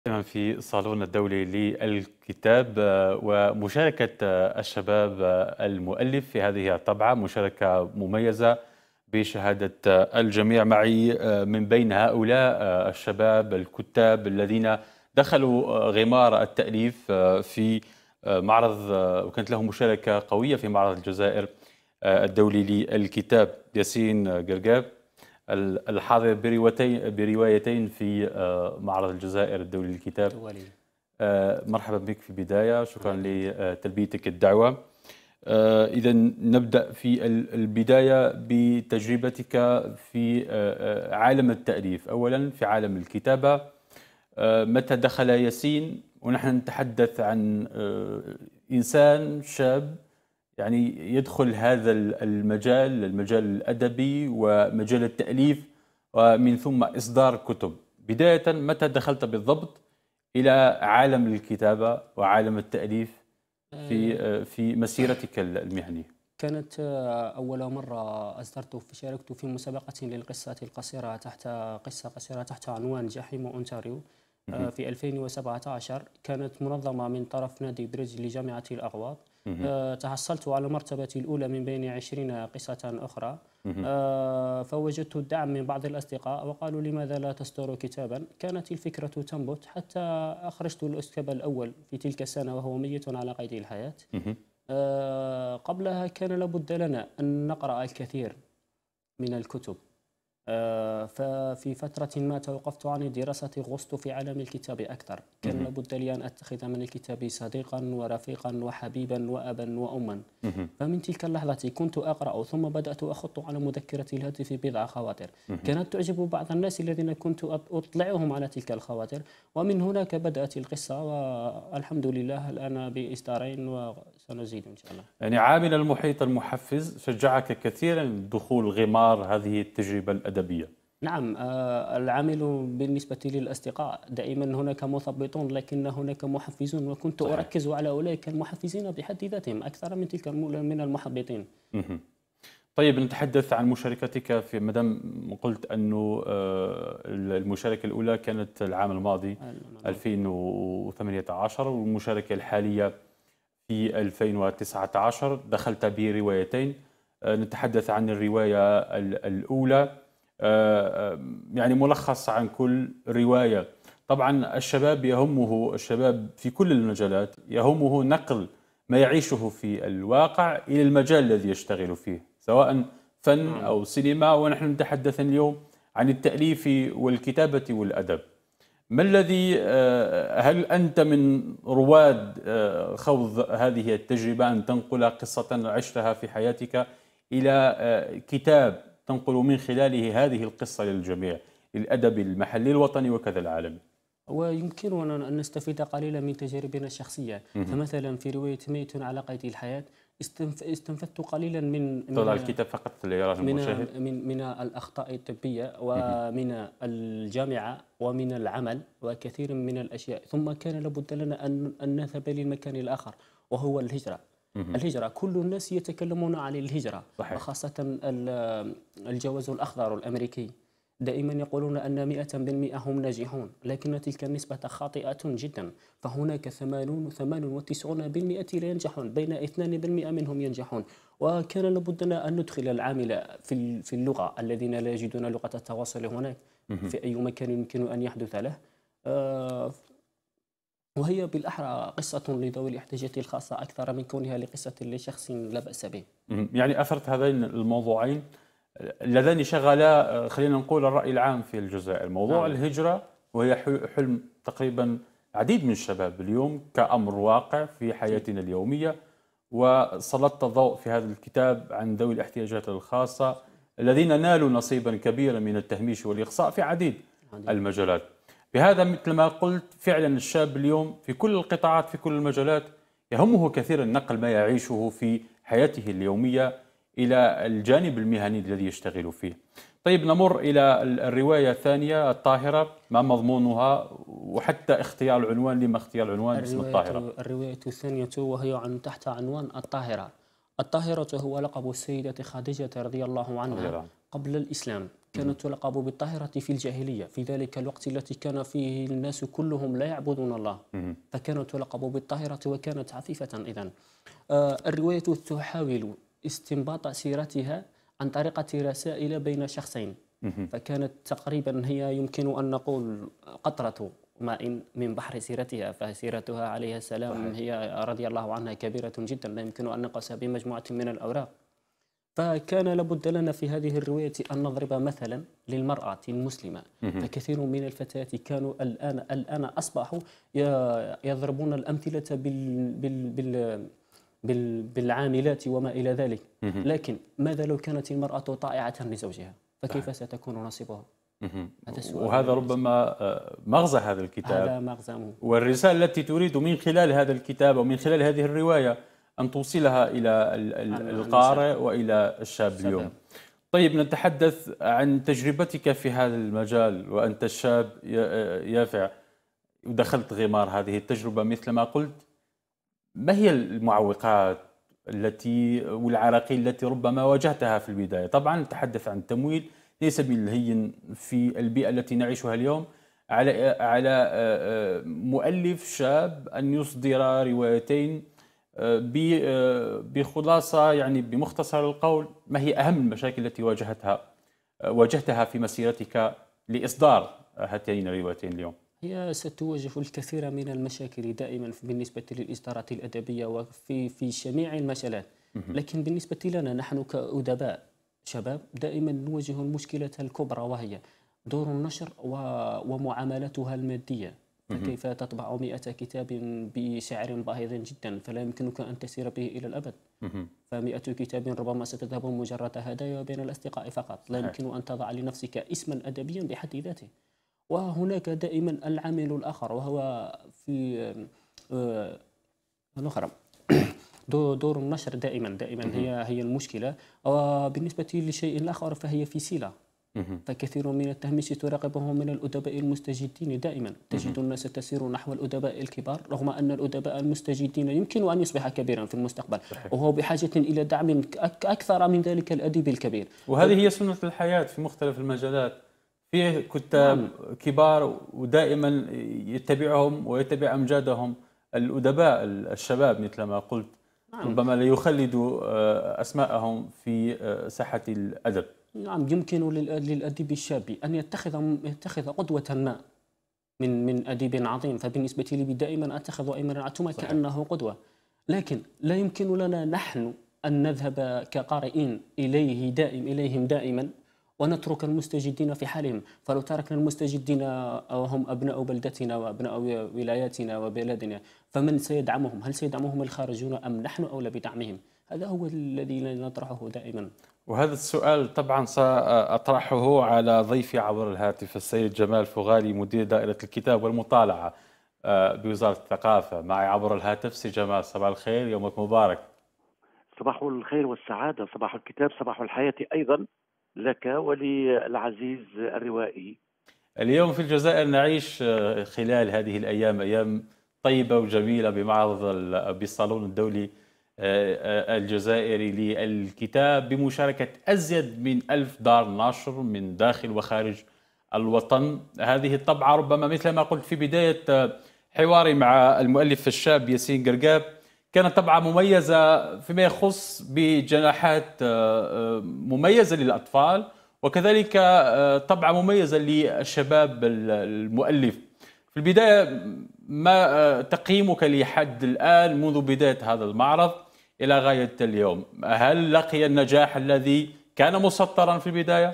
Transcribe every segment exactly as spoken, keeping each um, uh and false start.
دائما في صالون الدولي للكتاب آه، ومشاركة آه، الشباب آه، المؤلف في هذه الطبعة مشاركة مميزة بشهادة آه، الجميع. معي آه، من بين هؤلاء آه، الشباب الكتاب الذين دخلوا آه، غمار التأليف آه، في آه، معرض آه، وكانت لهم مشاركة قوية في معرض الجزائر آه، الدولي للكتاب. ياسين قرقاب الحاضر بروايتين بروايتين في آه، معرض الجزائر الدولي للكتاب. دولي. آه، مرحبا بك في البداية، شكرا مرحبا. لتلبيتك الدعوة. إذا نبدأ في ال- البداية بتجربتك في آه، آه، عالم التأليف. أولا في عالم الكتابة، آه، متى دخل ياسين ونحن نتحدث عن آه، إنسان شاب يعني يدخل هذا المجال، المجال الأدبي ومجال التأليف ومن ثم إصدار كتب. بداية متى دخلت بالضبط إلى عالم الكتابة وعالم التأليف في آه، في مسيرتك المهنية؟ كانت آه، أول مرة أصدرت في شاركت في مسابقة للقصة القصيرة تحت قصة قصيرة تحت عنوان جحيم أونتاريو آه، مهم. في ألفين وسبعة عشر. كانت منظمة من طرف نادي بريدج لجامعة الأغواط. مهم. آه، تحصلت على المرتبة الأولى من بين عشرين قصة أخرى. مهم. آه، فوجدت الدعم من بعض الأصدقاء وقالوا لماذا لا تصدر كتابا. كانت الفكرة تنبت حتى أخرجت الكتاب الأول في تلك السنة وهو ميت على قيد الحياة. مهم. آه، قبلها كان لابد لنا أن نقرأ الكثير من الكتب. آه، ففي فترة ما توقفت عن الدراسة، غصت في عالم الكتاب أكثر. كان مهم. لابد لي أن أتخذ من الكتاب صديقا ورفيقا وحبيبا وأبا وأما. مهم. فمن تلك اللحظة كنت أقرأ، ثم بدأت أخط على مذكرة الهاتف بضع خواطر مهم. كانت تعجب بعض الناس الذين كنت أطلعهم على تلك الخواطر. ومن هناك بدأت القصة، والحمد لله الآن بإصدارين وسنزيد إن شاء الله. يعني عامل المحيط المحفز شجعك كثيرا دخول غمار هذه التجربة الأدبية. نعم، آه، العامل بالنسبة للأصدقاء دائما هناك مثبطون لكن هناك محفزون، وكنت صحيح. أركز على أولئك المحفزين بحد ذاتهم أكثر من تلك الم- من المحبطين. مهم. طيب نتحدث عن مشاركتك في مدام قلت أنه آه، المشاركة الأولى كانت العام الماضي ألفين وثمانية عشر والمشاركة الحالية في ألفين وتسعة عشر دخلت بروايتين. آه، نتحدث عن الرواية ال- الأولى، آه، آه، يعني ملخص عن كل رواية. طبعا الشباب يهمه، الشباب في كل المجالات يهمه نقل ما يعيشه في الواقع إلى المجال الذي يشتغل فيه، سواء فن نعم. أو سينما، ونحن نتحدث اليوم عن التأليف والكتابة والأدب. ما الذي آه، هل أنت من رواد آه، خوض هذه التجربة أن تنقل قصة عشتها في حياتك إلى آه، كتاب تنقل من خلاله هذه القصة للجميع، للأدب المحلي الوطني وكذا العالمي؟ ويمكننا أن نستفيد قليلا من تجاربنا الشخصية. مهم. فمثلا في رواية ميت على قيد الحياة استنف- استنفدت قليلا من تضع من الكتاب فقط ليراه من المشاهد. من من الأخطاء الطبية مهم. ومن الجامعة ومن العمل وكثير من الأشياء. ثم كان لابد لنا أن أن نذهب للمكان الآخر وهو الهجرة. مهم. الهجرة كل الناس يتكلمون عن الهجرة، صحيح. وخاصة ال- الجواز الأخضر الأمريكي. دائما يقولون أن مئة بالمئة هم ناجحون، لكن تلك النسبة خاطئة جدا. فهناك ثمانين ثمانية وتسعين بالمئة لا ينجحون، بين اثنين بالمئة منهم ينجحون. وكان لابد لنا أن ندخل العامل في ال- في اللغة، الذين لا يجدون لغة التواصل هناك مهم. في أي مكان يمكن أن يحدث له. آه، وهي بالأحرى قصة لذوي الاحتياجات الخاصة أكثر من كونها لقصة لشخص لا بأس به. مهم. يعني أثرت هذين الموضوعين اللذان شغلا آه، خلينا نقول الرأي العام في الجزائر، موضوع نعم. الهجرة، وهي ح- حلم تقريبا عديد من الشباب اليوم كأمر واقع في أكيد. حياتنا اليومية. وسلطت الضوء في هذا الكتاب عن ذوي الاحتياجات الخاصة الذين نالوا نصيبا كبيرا من التهميش والإقصاء في عديد عديد. المجالات. بهذا مثل ما قلت فعلا الشاب اليوم في كل القطاعات في كل المجالات يهمه كثيرا نقل ما يعيشه في حياته اليومية إلى الجانب المهني الذي يشتغل فيه. طيب نمر إلى الرواية الثانية الطاهرة، ما مضمونها وحتى اختيار العنوان، لما اختيار العنوان باسم الرواية الطاهرة؟ الرواية الثانية وهي عن تحت عنوان الطاهرة. الطاهرة هو لقب السيدة خديجة رضي الله رضي عنها الله عنه. قبل الإسلام. كانت تلقب بالطاهرة في الجاهلية، في ذلك الوقت التي كان فيه الناس كلهم لا يعبدون الله، فكانت تلقب بالطاهرة وكانت عفيفة. إذن آه، الرواية تحاول استنباط سيرتها عن طريقة رسائل بين شخصين، فكانت تقريبا هي يمكن أن نقول قطرة ماء من بحر سيرتها، فسيرتها عليه السلام هي رضي الله عنها كبيرة جدا، لا يمكن أن نقصها بمجموعة من الأوراق. فكان لابد لنا في هذه الرواية أن نضرب مثلا للمرأة المسلمة، فكثير من الفتيات كانوا الآن الآن أصبحوا يضربون الأمثلة بال بال بال بال بالعاملات وما إلى ذلك، لكن ماذا لو كانت المرأة طائعة لزوجها، فكيف ستكون نصيبها؟ هذا السؤال، وهذا ربما مغزى هذا الكتاب، هذا مغزاه، والرسالة التي تريد من خلال هذا الكتاب ومن خلال هذه الرواية أن توصلها إلى القارئ وإلى الشاب اليوم. طيب، نتحدث عن تجربتك في هذا المجال، وأنت الشاب يافع ودخلت غمار هذه التجربة مثل ما قلت. ما هي المعوقات التي والعراقيل التي ربما واجهتها في البداية؟ طبعا نتحدث عن التمويل، ليس بالهين في البيئة التي نعيشها اليوم على على مؤلف شاب أن يصدر روايتين بخلاصة، يعني بمختصر القول. ما هي أهم المشاكل التي واجهتها واجهتها في مسيرتك لإصدار هاتين الروايتين اليوم؟ هي ستواجه الكثير من المشاكل دائما بالنسبة للإصدارات الأدبية وفي في جميع المجالات، لكن بالنسبة لنا نحن كأدباء شباب دائما نواجه المشكلة الكبرى، وهي دور النشر ومعاملتها المادية. فكيف تطبع مئة كتاب بسعر باهظ جدا، فلا يمكنك أن تسير به إلى الأبد. فمئة كتاب ربما ستذهب مجرد هدايا بين الأصدقاء فقط، لا يمكن أن تضع لنفسك اسما أدبيا بحد ذاته. وهناك دائما العامل الآخر، وهو في الأخرى دور النشر دائما دائما هي هي المشكلة. وبالنسبة لشيء آخر فهي في سلة، فكثير من التهميش تراقبهم من الأدباء المستجدين. دائما تجد الناس تسير نحو الأدباء الكبار، رغم أن الأدباء المستجدين يمكن أن يصبح كبيرا في المستقبل، وهو بحاجة إلى دعم أكثر من ذلك الأديب الكبير. وهذه هي سنة الحياة في مختلف المجالات، فيه كتاب نعم. كبار ودائما يتبعهم ويتبع أمجادهم الأدباء الشباب مثل ما قلت، نعم. ربما لا يخلدوا أسماءهم في ساحة الأدب. نعم، يمكن للأديب الشاب أن يتخذ يتخذ قدوة ما من من أديب عظيم. فبالنسبة لي دائما أتخذ أيمن عتومة كأنه قدوة، لكن لا يمكن لنا نحن أن نذهب كقارئين إليه دائم إليهم دائما ونترك المستجدين في حالهم. فلو تركنا المستجدين وهم أبناء بلدتنا وأبناء ولاياتنا وبلادنا، فمن سيدعمهم؟ هل سيدعمهم الخارجون أم نحن أولى بدعمهم؟ هذا هو الذي نطرحه دائما. وهذا السؤال طبعا سأطرحه على ضيفي عبر الهاتف السيد جمال فغالي، مدير دائرة الكتاب والمطالعة بوزارة الثقافة. معي عبر الهاتف سي جمال، صباح الخير، يومك مبارك. صباح الخير والسعادة، صباح الكتاب، صباح الحياة أيضا لك وللعزيز الروائي. اليوم في الجزائر نعيش خلال هذه الأيام أيام طيبة وجميلة بمعرض بالصالون الدولي الجزائري للكتاب بمشاركة أزيد من ألف دار نشر من داخل وخارج الوطن. هذه الطبعة ربما مثل ما قلت في بداية حواري مع المؤلف الشاب ياسين قرقاب كانت طبعة مميزة فيما يخص بجناحات مميزة للأطفال، وكذلك طبعة مميزة للشباب المؤلف. في البداية ما تقييمك لحد الآن منذ بداية هذا المعرض إلى غاية اليوم؟ هل لقي النجاح الذي كان مسطرا في البداية؟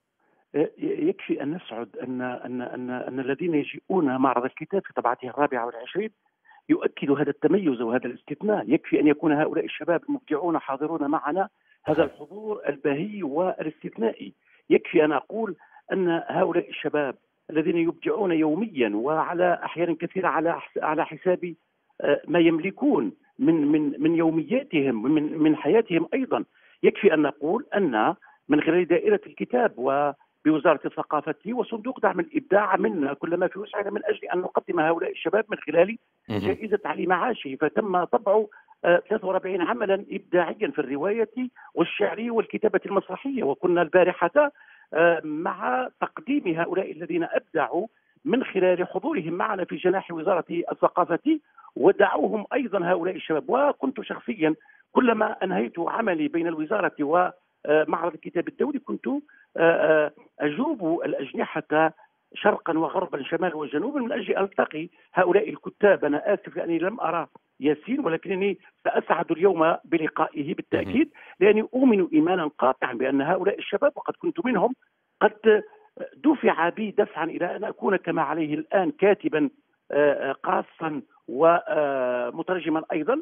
يكفي أن نسعد أن أن أن أن الذين يجيئون معرض الكتاب في طبعته الرابعة والعشرين يؤكد هذا التميز وهذا الاستثناء. يكفي أن يكون هؤلاء الشباب المبدعون حاضرون معنا، هذا الحضور البهي والاستثنائي. يكفي أن أقول أن هؤلاء الشباب الذين يبدعون يوميا وعلى أحيان كثيرة على على حساب ما يملكون من من من يومياتهم ومن من حياتهم أيضا. يكفي أن نقول أن من خلال دائرة الكتاب وبوزارة الثقافة وصندوق دعم الإبداع عملنا كل ما في وسعنا من أجل أن نقدم هؤلاء الشباب من خلال جائزة علي معاشي. فتم طبع ثلاثة وأربعين عملا إبداعيا في الرواية والشعر والكتابة المسرحية. وكنا البارحة مع تقديم هؤلاء الذين أبدعوا من خلال حضورهم معنا في جناح وزارة الثقافة، ودعوهم أيضا هؤلاء الشباب. وكنت شخصيا كلما أنهيت عملي بين الوزارة ومعرض الكتاب الدولي كنت أجوب الأجنحة شرقا وغربا شمالا وجنوبا من أجل أن ألتقي هؤلاء الكتاب. أنا آسف لأني لم أرى ياسين، ولكنني سأسعد اليوم بلقائه بالتأكيد، لأني أؤمن إيمانا قاطعا بأن هؤلاء الشباب، وقد كنت منهم، قد دفع بي دفعا إلى أن أكون كما عليه الآن كاتبا قاصا ومترجما أيضا.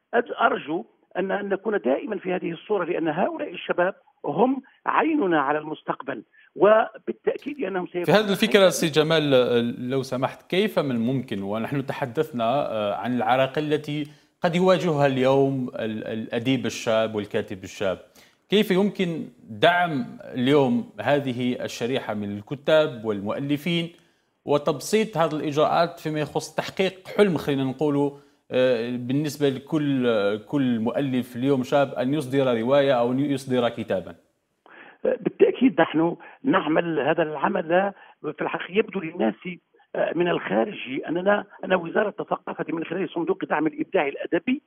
أرجو أن نكون دائما في هذه الصورة، لأن هؤلاء الشباب هم عيننا على المستقبل، وبالتأكيد أنهم سيكونون. في هذه الفكرة سي جمال لو سمحت، كيف من الممكن، ونحن تحدثنا عن العراقيل التي قد يواجهها اليوم الأديب الشاب والكاتب الشاب، كيف يمكن دعم اليوم هذه الشريحة من الكتاب والمؤلفين وتبسيط هذه الإجراءات فيما يخص تحقيق حلم، خلينا نقولوا بالنسبة لكل كل مؤلف اليوم شاب أن يصدر رواية أو أن يصدر كتابا؟ بالتأكيد نحن نعمل هذا العمل. في الحقيقة يبدو للناس من الخارج أننا أن وزارة الثقافة من خلال صندوق دعم الإبداع الأدبي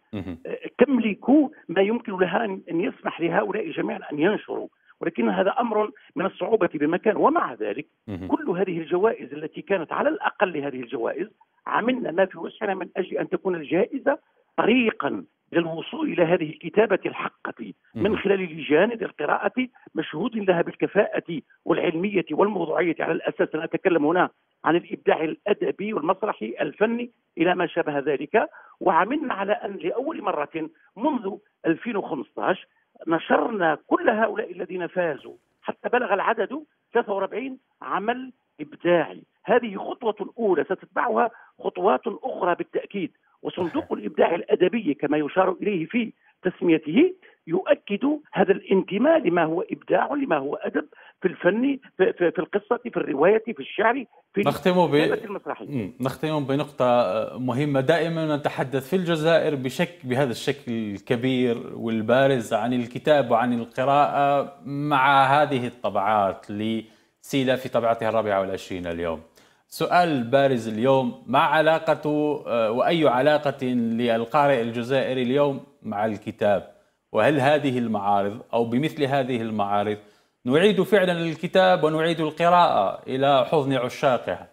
تملك ما يمكن لها أن يسمح لهؤلاء جميعا أن ينشروا، ولكن هذا أمر من الصعوبة بمكان. ومع ذلك كل هذه الجوائز التي كانت، على الأقل هذه الجوائز، عملنا ما في وسعنا من أجل أن تكون الجائزة طريقا للوصول إلى هذه الكتابة الحقة من خلال لجان للقراءة مشهود لها بالكفاءة والعلمية والموضوعية، على الأساس أنا أتكلم هنا عن الإبداع الأدبي والمسرحي الفني إلى ما شابه ذلك. وعملنا على أن لأول مرة منذ ألفين وخمسة عشر نشرنا كل هؤلاء الذين فازوا حتى بلغ العدد ثلاثة وأربعين عمل إبداعي. هذه خطوة أولى ستتبعها خطوات أخرى بالتأكيد. وصندوق الإبداع الأدبي كما يشار إليه في تسميته يؤكد هذا الانتماء لما هو إبداع، لما هو أدب، في الفن، في, في, في القصة، في الرواية، في الشعر، في الكتابة المسرحية. نختم بنقطة مهمة. دائما نتحدث في الجزائر بشكل بهذا الشكل الكبير والبارز عن الكتاب وعن القراءة، مع هذه الطبعات لسيلة في طبعتها الرابعة والعشرين اليوم. سؤال البارز اليوم، ما علاقة وأي علاقة للقارئ الجزائري اليوم مع الكتاب؟ وهل هذه المعارض أو بمثل هذه المعارض نعيد فعلا الكتاب ونعيد القراءة إلى حضن عشاقها؟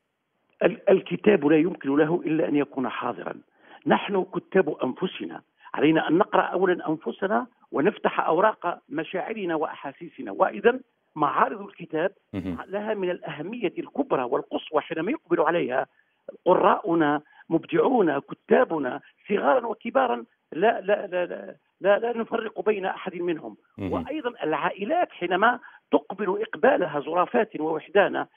الكتاب لا يمكن له إلا أن يكون حاضرا. نحن كتاب أنفسنا، علينا أن نقرأ أولا أنفسنا ونفتح أوراق مشاعرنا وأحاسيسنا. وإذا معارض الكتاب لها من الأهمية الكبرى والقصوى حينما يقبل عليها قراؤنا، مبدعون، كتابنا، صغارا وكبارا، لا لا لا لا, لا, لا نفرق بين أحد منهم. وأيضا العائلات حينما تقبل إقبالها زرافات ووحدانا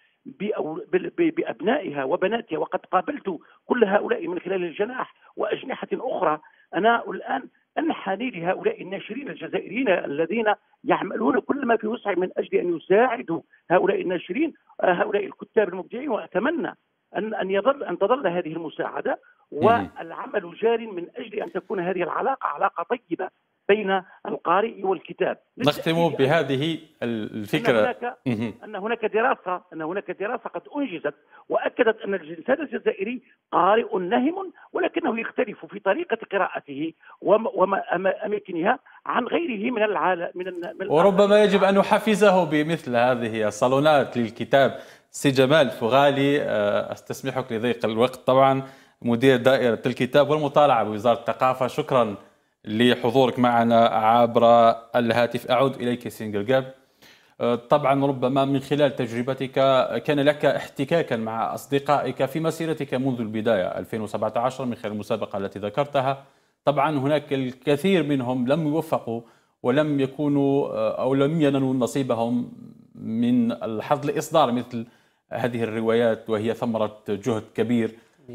بأبنائها وبناتها، وقد قابلت كل هؤلاء من خلال الجناح وأجنحة أخرى. أنا الآن أنحني لهؤلاء الناشرين الجزائريين الذين يعملون كل ما في وسع من أجل أن يساعدوا هؤلاء الناشرين، هؤلاء الكتاب المبدعين. وأتمنى أن أن يظل أن تظل هذه المساعدة والعمل جار من أجل أن تكون هذه العلاقة علاقة طيبة بين القارئ والكتاب. نختم بهذه الفكرة. أن هناك, أن هناك دراسة أن هناك دراسة قد أنجزت وأكدت أن الإنسان الجزائري قارئ نهم، ولكنه يختلف في طريقة قراءته وأماكنها عن غيره من العالم من, من وربما يجب أن نحفزه بمثل هذه الصالونات للكتاب. سي جمال فغالي، أستسمحك لضيق الوقت طبعا، مدير دائرة الكتاب والمطالعة بوزارة الثقافة، شكرا لحضورك معنا عبر الهاتف. أعود إليك سينجلجاب. طبعا ربما من خلال تجربتك كان لك احتكاكا مع أصدقائك في مسيرتك منذ البداية ألفين وسبعة عشر من خلال المسابقة التي ذكرتها. طبعا هناك الكثير منهم لم يوفقوا ولم يكونوا أو لم ينالوا نصيبهم من الحظ لإصدار مثل هذه الروايات، وهي ثمرة جهد كبير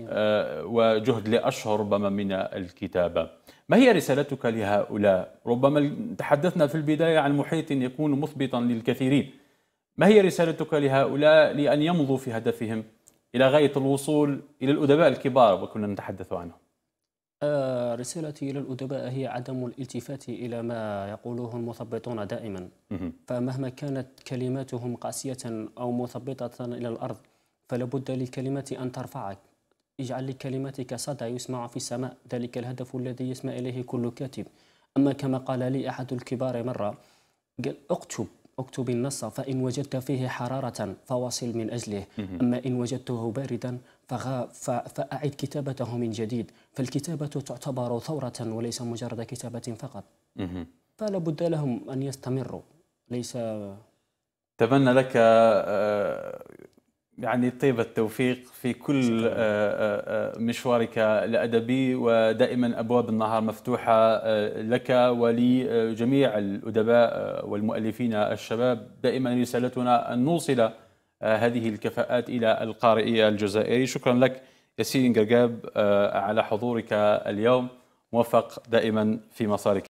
وجهد لأشهر ربما من الكتابة. ما هي رسالتك لهؤلاء؟ ربما تحدثنا في البداية عن محيط يكون مثبطا للكثيرين. ما هي رسالتك لهؤلاء لأن يمضوا في هدفهم إلى غاية الوصول إلى الأدباء الكبار وكنا نتحدث عنهم؟ آه، رسالتي إلى الأدباء هي عدم الالتفات إلى ما يقوله المثبطون دائما. فمهما كانت كلماتهم قاسية أو مثبطة إلى الأرض فلا بد للكلمة أن ترفعك. اجعل لكلماتك صدى يسمع في السماء، ذلك الهدف الذي يسمع إليه كل كاتب. أما كما قال لي أحد الكبار مرة، قال اكتب اكتب النص فإن وجدت فيه حرارة فواصل من أجله، أما إن وجدته باردا فغا فأعد كتابته من جديد. فالكتابة تعتبر ثورة وليس مجرد كتابة فقط. فلا بد لهم أن يستمروا. ليس أتمنى لك يعني طيب التوفيق في كل مشوارك الأدبي، ودائما أبواب النهار مفتوحة لك ولجميع الأدباء والمؤلفين الشباب. دائما رسالتنا أن نوصل هذه الكفاءات إلى القارئ الجزائري. شكرا لك ياسين قرقاب على حضورك اليوم، موفق دائما في مسارك.